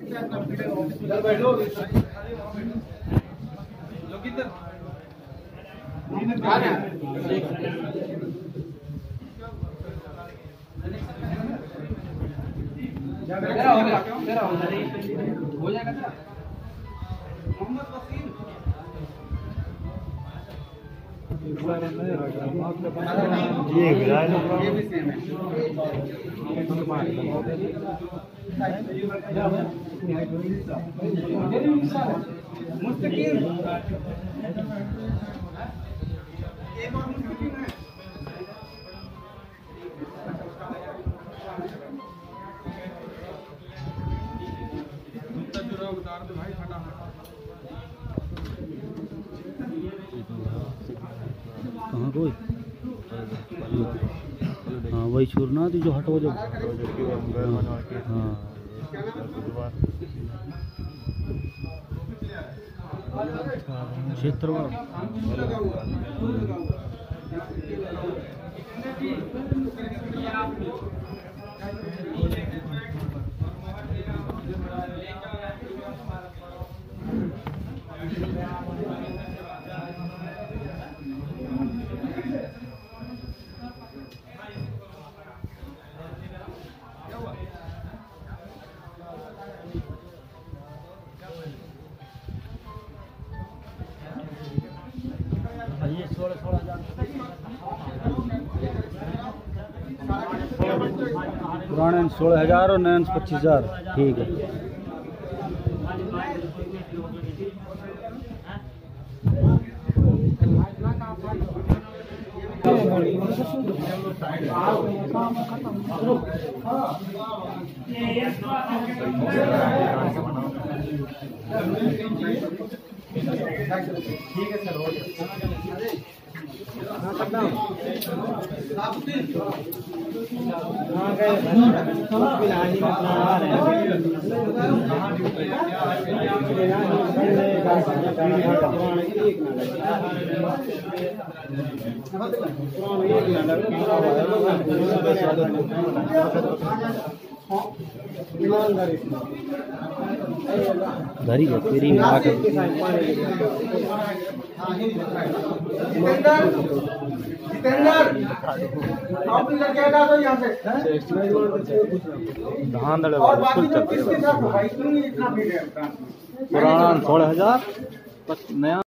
हो जाएगा ये भी सेम है मुस्तकीम कहाँ कोई हाँ वही छोड़ना थी जो हटो जब हाँ क्षेत्र पुराने 16,000 और नए 25,000 ठीक है। ठीक है सर घरी है तेरी में आकर धान दड़े पुराना 16,000 नया